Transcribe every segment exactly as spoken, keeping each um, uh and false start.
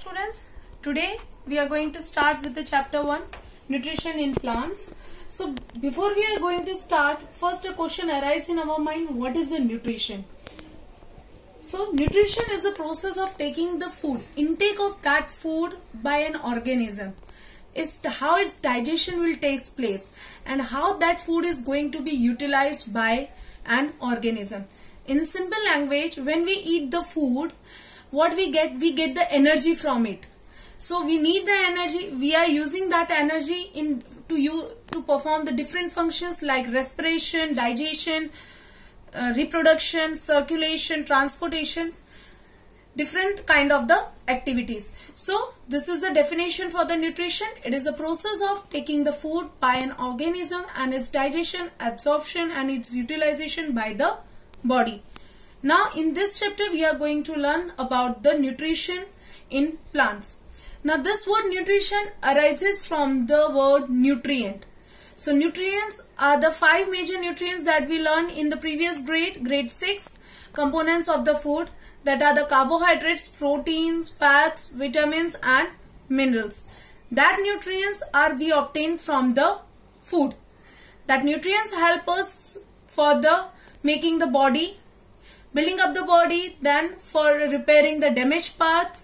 students, today we are going to start with the chapter one, nutrition in plants. So before we are going to start, first a question arises in our mind: what is the nutrition? So nutrition is a process of taking the food, intake of that food by an organism. It's how its digestion will take place and how that food is going to be utilized by an organism. In simple language, when we eat the food, what we get, we get the energy from it. So we need the energy. We are using that energy in to you to perform the different functions like respiration, digestion, uh, reproduction, circulation, transportation, different kind of the activities. So this is the definition for the nutrition. It is a process of taking the food by an organism and its digestion, absorption and its utilization by the body. Now in this chapter we are going to learn about the nutrition in plants. Now this word nutrition arises from the word nutrient. So nutrients are the five major nutrients that we learned in the previous grade, grade six, components of the food, that are the carbohydrates, proteins, fats, vitamins and minerals. That nutrients are we obtained from the food. That nutrients help us for the making the body, building up the body, then for repairing the damaged parts,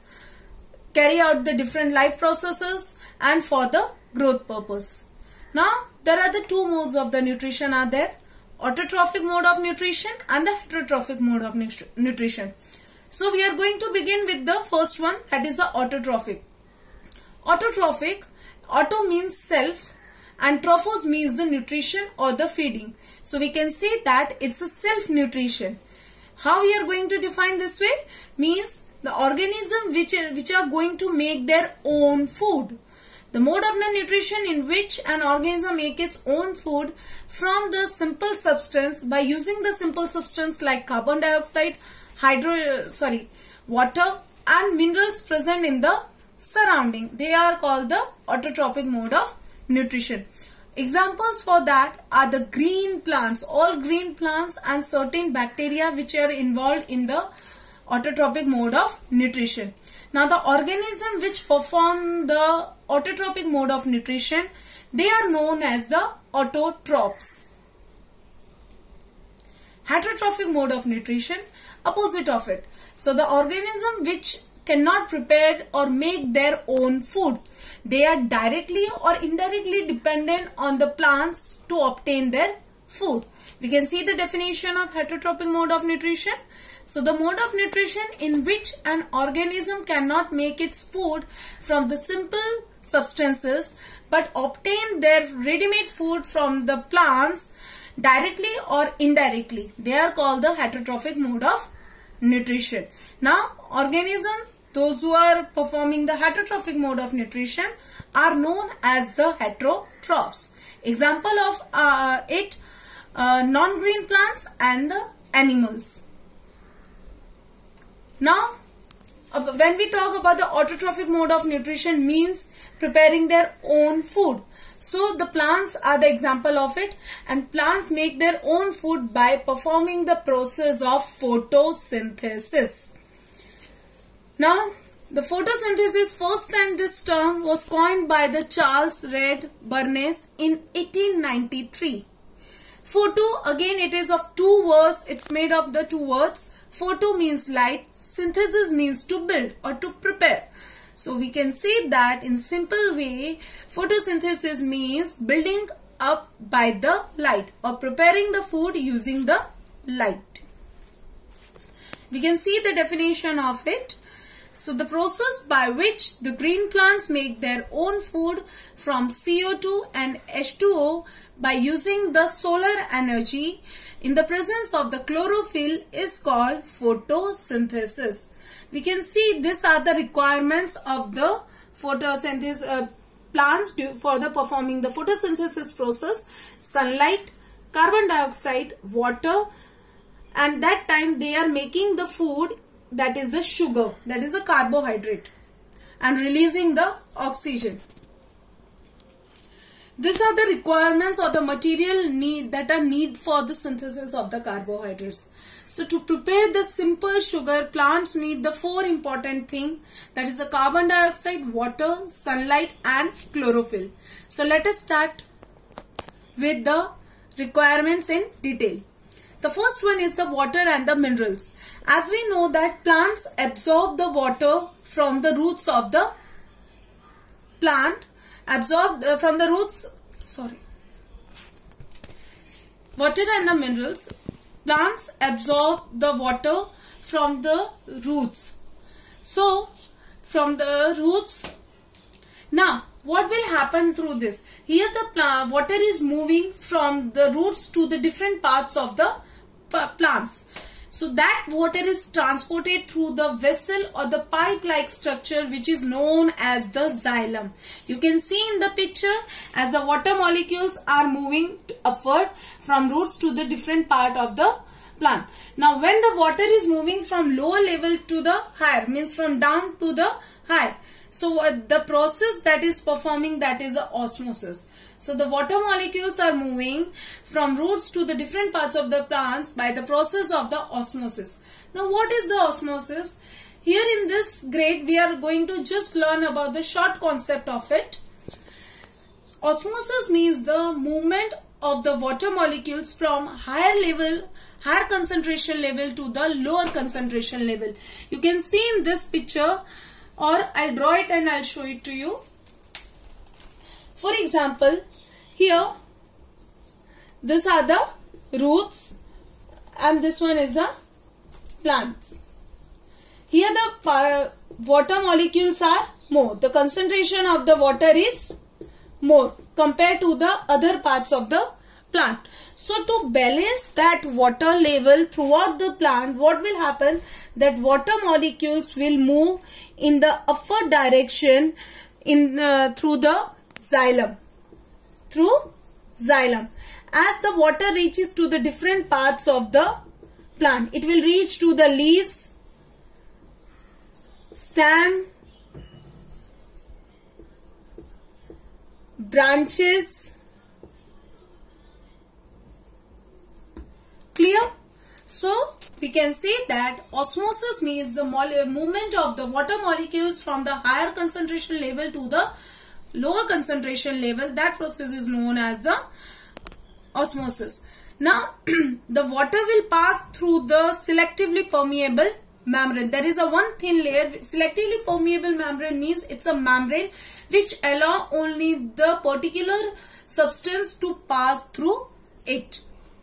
carry out the different life processes and for the growth purpose. Now there are the two modes of the nutrition are there, autotrophic mode of nutrition and the heterotrophic mode of nutrition. So we are going to begin with the first one, that is the autotrophic. Autotrophic, auto means self and trophos means the nutrition or the feeding. So we can say that it's a self nutrition. How we are going to define this way? Means the organism which, which are going to make their own food. The mode of the nutrition in which an organism makes its own food from the simple substance by using the simple substance like carbon dioxide, hydro, sorry, water and minerals present in the surrounding. They are called the autotrophic mode of nutrition. Examples for that are the green plants, all green plants and certain bacteria which are involved in the autotrophic mode of nutrition. Now the organism which perform the autotrophic mode of nutrition, they are known as the autotrophs. Heterotrophic mode of nutrition, opposite of it. So the organism which cannot prepare or make their own food, they are directly or indirectly dependent on the plants to obtain their food. We can see the definition of heterotrophic mode of nutrition. So the mode of nutrition in which an organism cannot make its food from the simple substances but obtain their ready-made food from the plants directly or indirectly. They are called the heterotrophic mode of nutrition. Now organism, those who are performing the heterotrophic mode of nutrition are known as the heterotrophs. Example of uh, it, uh, non-green plants and the animals. Now when we talk about the autotrophic mode of nutrition means preparing their own food. So the plants are the example of it, and plants make their own food by performing the process of photosynthesis. Now the photosynthesis, first time this term was coined by the Charles Read Bernays in eighteen ninety-three. Photo, again it is of two words, it's made of the two words. Photo means light, synthesis means to build or to prepare. So we can say that in simple way, photosynthesis means building up by the light or preparing the food using the light. We can see the definition of it. So the process by which the green plants make their own food from C O two and H two O by using the solar energy in the presence of the chlorophyll is called photosynthesis. We can see these are the requirements of the photosynthesis uh, plants do for the performing the photosynthesis process: sunlight, carbon dioxide, water, and that time they are making the food, that is the sugar, that is a carbohydrate, and releasing the oxygen. These are the requirements or the material need that are need for the synthesis of the carbohydrates. So to prepare the simple sugar, plants need the four important things, that is the carbon dioxide, water, sunlight and chlorophyll. So let us start with the requirements in detail. The first one is the water and the minerals. As we know that plants absorb the water from the roots of the plant, absorb uh, from the roots, sorry, water and the minerals. Plants absorb the water from the roots. So, from the roots, now what will happen through this? Here the plant, water is moving from the roots to the different parts of the plants. So that water is transported through the vessel or the pipe-like structure which is known as the xylem. You can see in the picture as the water molecules are moving upward from roots to the different part of the plant. Now when the water is moving from lower level to the higher, means from down to the high. So uh, the process that is performing, that is the osmosis. So the water molecules are moving from roots to the different parts of the plants by the process of the osmosis. Now what is the osmosis? Here in this grade we are going to just learn about the short concept of it. Osmosis means the movement of the water molecules from higher level, higher concentration level to the lower concentration level. You can see in this picture, or I'll draw it and I'll show it to you. For example, here these are the roots and this one is the plants. Here the uh, water molecules are more. The concentration of the water is more compared to the other parts of the plant. So to balance that water level throughout the plant, what will happen? That water molecules will move in the upward direction in uh, through the xylem. Through xylem. As the water reaches to the different parts of the plant, it will reach to the leaves, stem, branches. Clear? So we can say that osmosis means the movement of the water molecules from the higher concentration level to the lower concentration level. That process is known as the osmosis. Now the water will pass through the selectively permeable membrane. There is a one thin layer. Selectively permeable membrane means it's a membrane which allow only the particular substance to pass through it.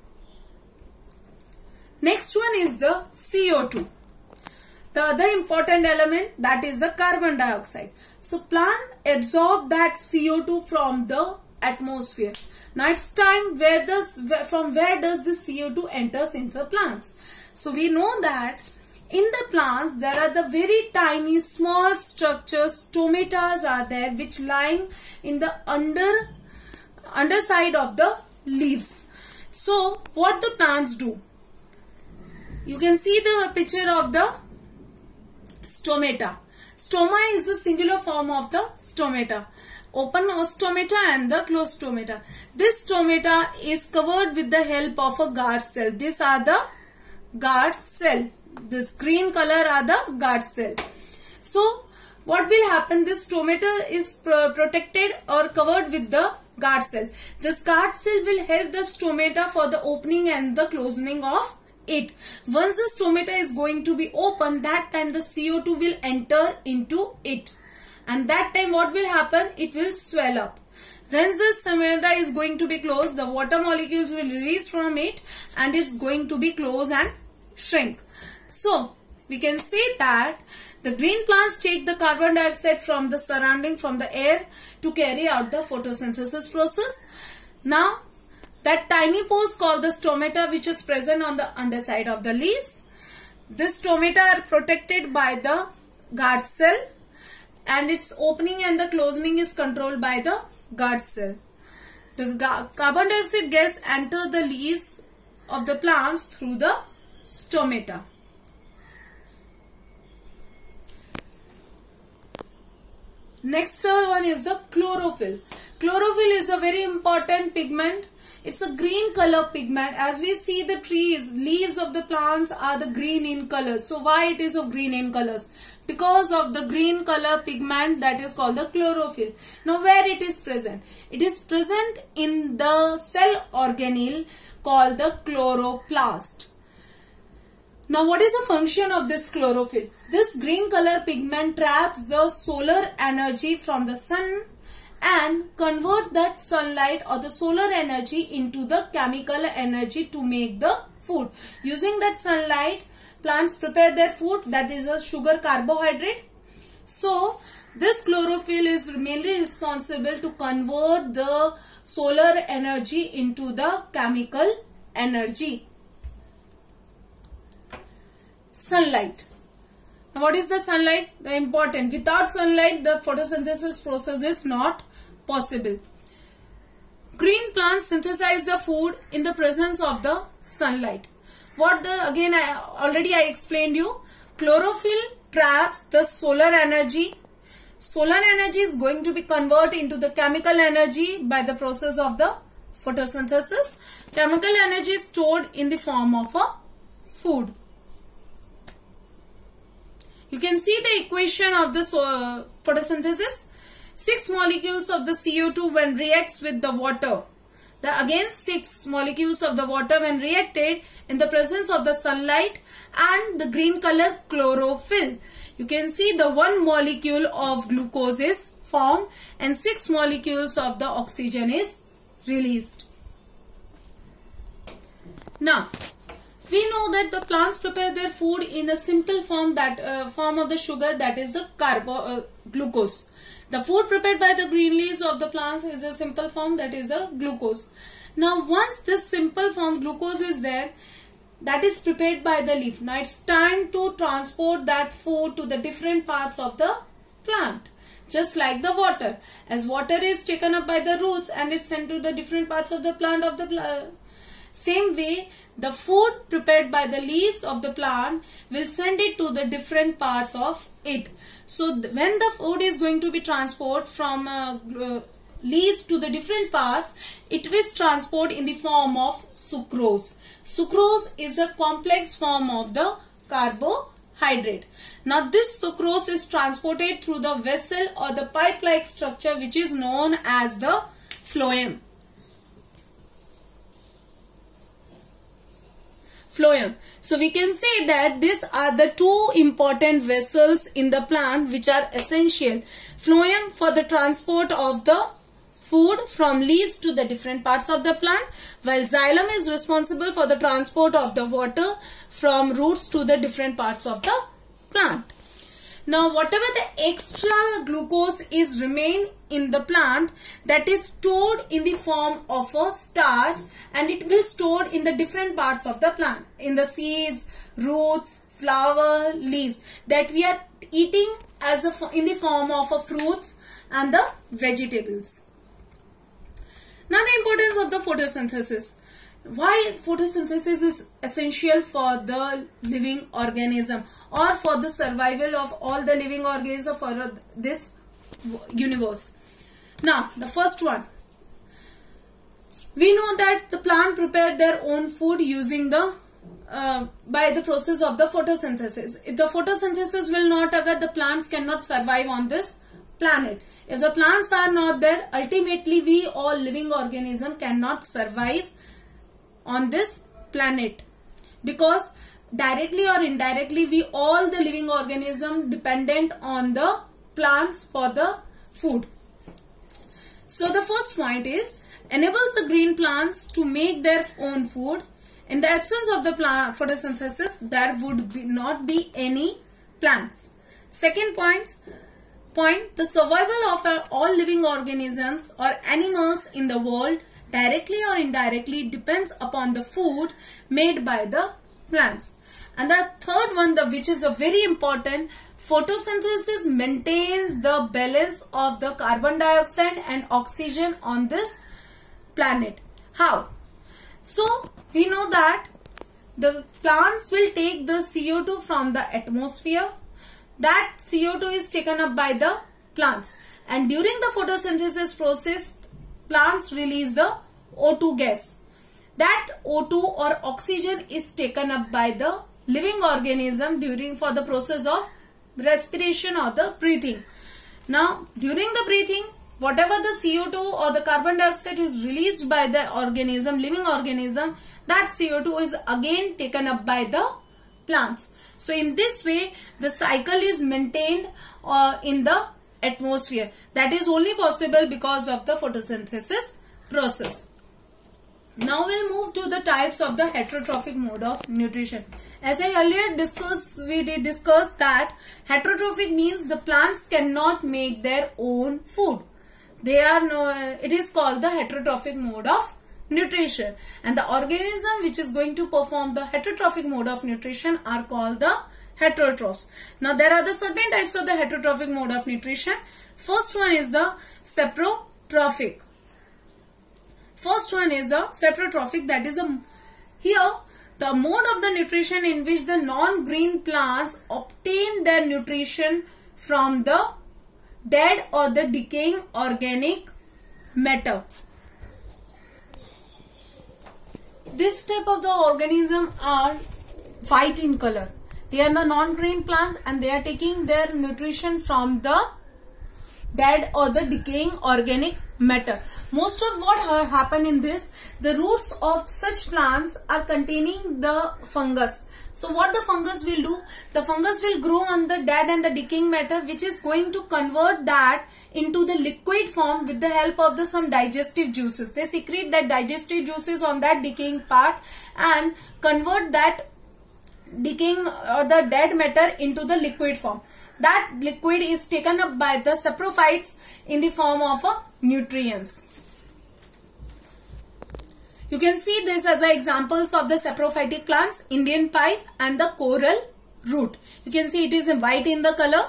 Next one is the C O two. The other important element, that is the carbon dioxide. So plant absorb that C O two from the atmosphere. Now it's time where this, from where does the C O two enters into the plants. So we know that in the plants there are the very tiny small structures, stomatas are there, which lying in the under underside of the leaves. So what the plants do? You can see the picture of the stomata. Stoma is the singular form of the stomata. Open stomata and the closed stomata. This stomata is covered with the help of a guard cell. These are the guard cell. This green color are the guard cell. So what will happen? This stomata is pro protected or covered with the guard cell. This guard cell will help the stomata for the opening and the closing of it. Once the stomata is going to be open, that time the C O two will enter into it, and that time what will happen? It will swell up. Once the stomata is going to be closed, the water molecules will release from it and it's going to be closed and shrink. So we can say that the green plants take the carbon dioxide from the surrounding, from the air, to carry out the photosynthesis process. Now that tiny pores called the stomata, which is present on the underside of the leaves. This stomata are protected by the guard cell, and its opening and the closing is controlled by the guard cell. The carbon dioxide gas enter the leaves of the plants through the stomata. Next one is the chlorophyll. Chlorophyll is a very important pigment. It's a green color pigment. As we see the trees, leaves of the plants are the green in color. So why it is of green in colors? Because of the green color pigment that is called the chlorophyll. Now where it is present? It is present in the cell organelle called the chloroplast. Now what is the function of this chlorophyll? This green color pigment traps the solar energy from the sun and convert that sunlight or the solar energy into the chemical energy to make the food. Using that sunlight, plants prepare their food, that is a sugar carbohydrate. So this chlorophyll is mainly responsible to convert the solar energy into the chemical energy. Sunlight. Now what is the sunlight? The important. Without sunlight, the photosynthesis process is not possible. Green plants synthesize the food in the presence of the sunlight. What the, again I already I explained you. Chlorophyll traps the solar energy. Solar energy is going to be converted into the chemical energy by the process of the photosynthesis. Chemical energy is stored in the form of a food. You can see the equation of the uh, photosynthesis. Six molecules of the C O two when reacts with the water. The again six molecules of the water when reacted in the presence of the sunlight and the green color chlorophyll. You can see the one molecule of glucose is formed and six molecules of the oxygen is released. Now, we know that the plants prepare their food in a simple form, that uh, form of the sugar, that is the carbo uh, glucose. The food prepared by the green leaves of the plants is a simple form, that is a glucose. Now once this simple form glucose is there, that is prepared by the leaf. Now it's time to transport that food to the different parts of the plant. Just like the water. As water is taken up by the roots and it's sent to the different parts of the plant of the plant. Same way, the food prepared by the leaves of the plant will send it to the different parts of it. So when the food is going to be transported from uh, uh, leaves to the different parts, it will transport in the form of sucrose. Sucrose is a complex form of the carbohydrate. Now this sucrose is transported through the vessel or the pipe-like structure which is known as the phloem. Phloem. So we can say that these are the two important vessels in the plant which are essential. Phloem for the transport of the food from leaves to the different parts of the plant, while xylem is responsible for the transport of the water from roots to the different parts of the plant. Now whatever the extra glucose is remain in the plant, that is stored in the form of a starch and it will stored in the different parts of the plant, in the seeds, roots, flower, leaves that we are eating as a, in the form of a fruits and the vegetables. Now the importance of the photosynthesis. Why photosynthesis is essential for the living organism or for the survival of all the living organisms for this universe. Now the first one, we know that the plant prepared their own food using the uh, by the process of the photosynthesis. If the photosynthesis will not occur, the plants cannot survive on this planet. If the plants are not there, ultimately we all living organisms cannot survive on this planet, because directly or indirectly we all the living organism dependent on the plants for the food. So the first point is enables the green plants to make their own food. In the absence of the plant photosynthesis, there would be not be any plants. Second point, point the survival of all living organisms or animals in the world directly or indirectly depends upon the food made by the plants. And the third one, the which is a very important, photosynthesis maintains the balance of the carbon dioxide and oxygen on this planet. How? So we know that the plants will take the C O two from the atmosphere. That C O two is taken up by the plants, and during the photosynthesis process, plants release the O two gas. That O two or oxygen is taken up by the living organism during for the process of respiration or the breathing. Now during the breathing, whatever the C O two or the carbon dioxide is released by the organism, living organism, that C O two is again taken up by the plants. So in this way the cycle is maintained uh, in the atmosphere. That is only possible because of the photosynthesis process. Now we'll move to the types of the heterotrophic mode of nutrition. As I earlier discussed, we did discuss that heterotrophic means the plants cannot make their own food. They are no, it is called the heterotrophic mode of nutrition, and the organism which is going to perform the heterotrophic mode of nutrition are called the heterotrophs. Now there are the certain types of the heterotrophic mode of nutrition. First one is the saprotrophic. First one is the saprotrophic, that is a here the mode of the nutrition in which the non-green plants obtain their nutrition from the dead or the decaying organic matter. This type of the organism are white in color. They are the non-green plants and they are taking their nutrition from the dead or the decaying organic matter. Most of what ha happen in this, the roots of such plants are containing the fungus. So what the fungus will do, the fungus will grow on the dead and the decaying matter, which is going to convert that into the liquid form with the help of the some digestive juices. They secrete that digestive juices on that decaying part and convert that decaying or the dead matter into the liquid form. That liquid is taken up by the saprophytes in the form of a nutrients. You can see this as the examples of the saprophytic plants, Indian pipe and the coral root. You can see it is white in the color.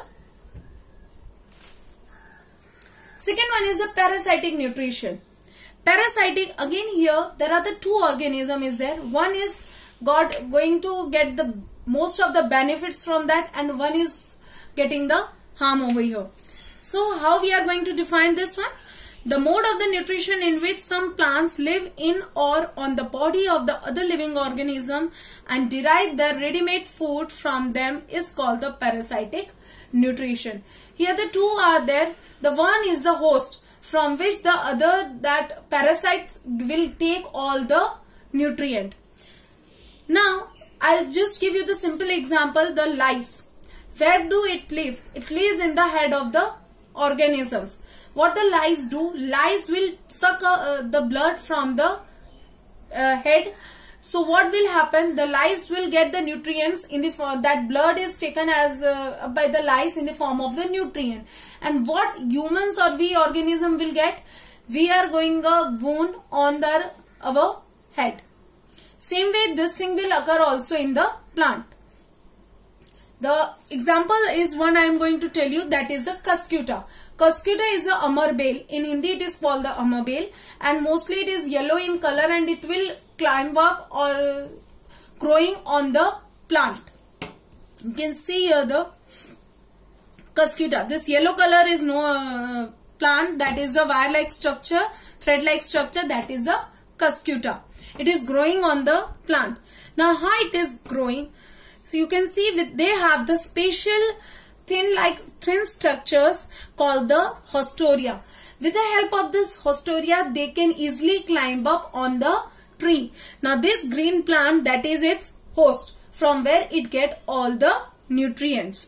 Second one is the parasitic nutrition. Parasitic, again here there are the two organisms is there. One is got going to get the most of the benefits from that and one is getting the harm over here. So how we are going to define this one? The mode of the nutrition in which some plants live in or on the body of the other living organism and derive their ready-made food from them is called the parasitic nutrition. Here the two are there. The one is the host from which the other that parasites will take all the nutrient. Now I'll just give you the simple example, the lice. Where do it live? It lives in the head of the organisms. What the lice do? Lice will suck uh, the blood from the uh, head. So what will happen? The lice will get the nutrients in the form that blood is taken as uh, by the lice in the form of the nutrient. And what humans or we organism will get? We are going a wound on the our head. Same way this thing will occur also in the plant. The example is one I am going to tell you, that is the cuscuta. Cuscuta is a amar bale. In Hindi it is called the amar bale and mostly it is yellow in color and it will climb up or growing on the plant. You can see here the cuscuta. This yellow color is no uh, plant, that is a wire-like structure, thread-like structure, that is a cuscuta. It is growing on the plant. Now how it is growing? So you can see with they have the special thin like thin structures called the haustoria. With the help of this haustoria they can easily climb up on the tree. Now this green plant, that is its host from where it get all the nutrients.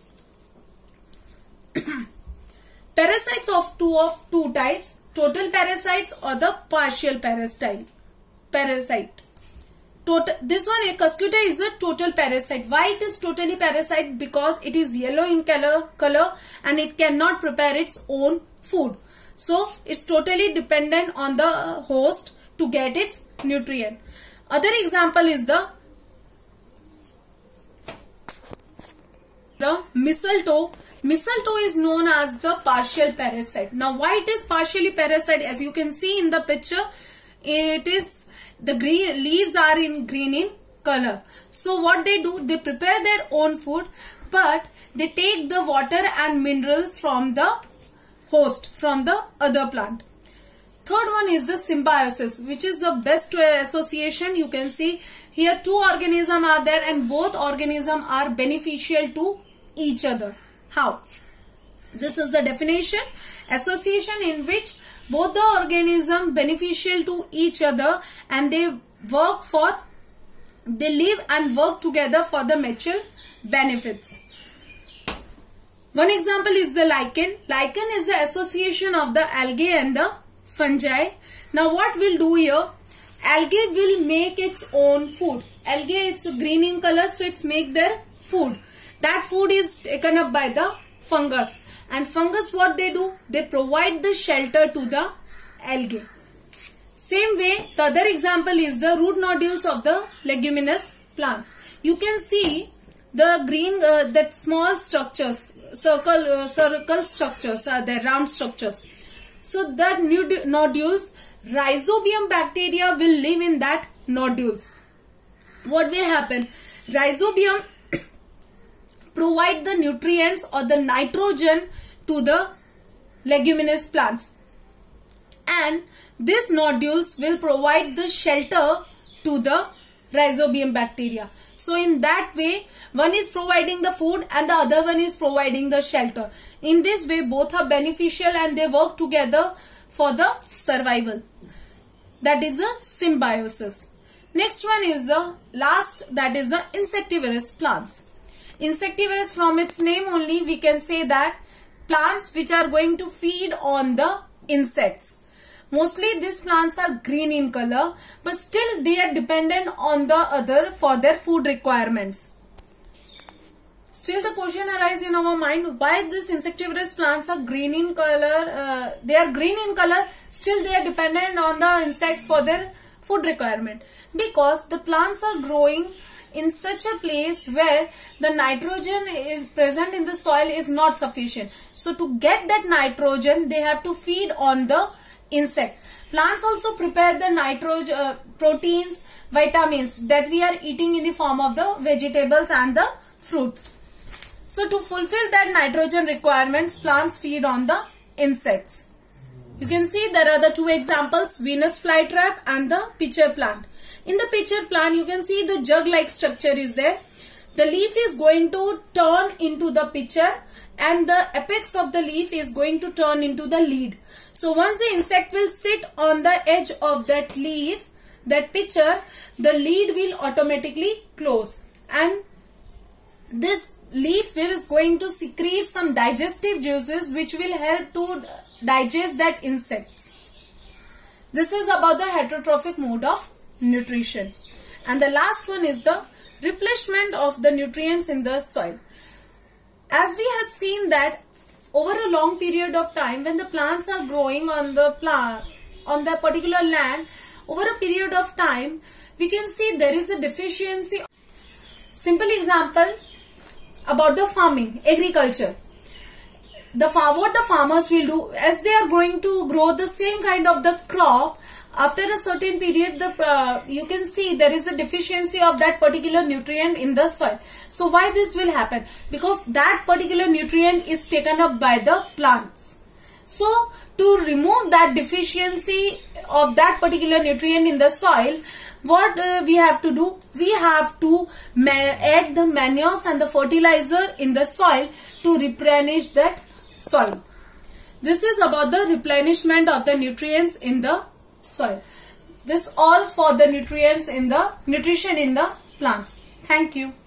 Parasites of two of two types, total parasites or the partial parasite. Parasite. Total, this one, a cuscuta, is a total parasite. Why it is totally parasite? Because it is yellow in color, color and it cannot prepare its own food. So it's totally dependent on the host to get its nutrient. Other example is the the mistletoe. Mistletoe is known as the partial parasite. Now why it is partially parasite? As you can see in the picture, it is the green leaves are in green in color. So what they do, they prepare their own food, but they take the water and minerals from the host, from the other plant. third one is the symbiosis, which is the best association. You can see here two organisms are there and both organisms are beneficial to each other. How? This is the definition. Association in which both the organisms beneficial to each other and they work for, they live and work together for the mutual benefits. One example is the lichen. Lichen is the association of the algae and the fungi. Now what we'll do here, algae will make its own food. Algae is green in color, so it's make their food. That food is taken up by the fungus. And fungus, what they do? They provide the shelter to the algae. Same way, the other example is the root nodules of the leguminous plants. You can see the green, uh, that small structures, circle, uh, circle structures are there, round structures. So that nodules, rhizobium bacteria will live in that nodules. What will happen? Rhizobium provide the nutrients or the nitrogen to the leguminous plants, and these nodules will provide the shelter to the rhizobium bacteria. So in that way, one is providing the food and the other one is providing the shelter. In this way, both are beneficial and they work together for the survival. That is a symbiosis. Next one is the last, that is the insectivorous plants. Insectivorous, from its name only we can say that plants which are going to feed on the insects. Mostly these plants are green in color, but still they are dependent on the other for their food requirements. Still the question arises in our mind, why these insectivorous plants are green in color, uh, they are green in color, still they are dependent on the insects for their food requirement. Because the plants are growing in such a place where the nitrogen is present in the soil is not sufficient. So to get that nitrogen, they have to feed on the insect. Plants also prepare the nitrogen, uh, proteins, vitamins that we are eating in the form of the vegetables and the fruits. So to fulfill that nitrogen requirements, plants feed on the insects. You can see there are the two examples, Venus flytrap and the pitcher plant. In the pitcher plant, you can see the jug-like structure is there. The leaf is going to turn into the pitcher and the apex of the leaf is going to turn into the lead. So once the insect will sit on the edge of that leaf, that pitcher, the lead will automatically close. And this leaf is going to secrete some digestive juices which will help to digest that insects. This is about the heterotrophic mode of nutrition. And the last one is the replenishment of the nutrients in the soil. As we have seen that over a long period of time, when the plants are growing on the plant, on the particular land, over a period of time, we can see there is a deficiency. Simple example about the farming, agriculture. The what the farmers will do, as they are going to grow the same kind of the crop, after a certain period, the uh, you can see there is a deficiency of that particular nutrient in the soil. So why this will happen? Because that particular nutrient is taken up by the plants. So to remove that deficiency of that particular nutrient in the soil, what uh, we have to do? We have to add the manures and the fertilizer in the soil to replenish that soil. This is about the replenishment of the nutrients in the soil. This all for the nutrients in the nutrition in the plants. Thank you.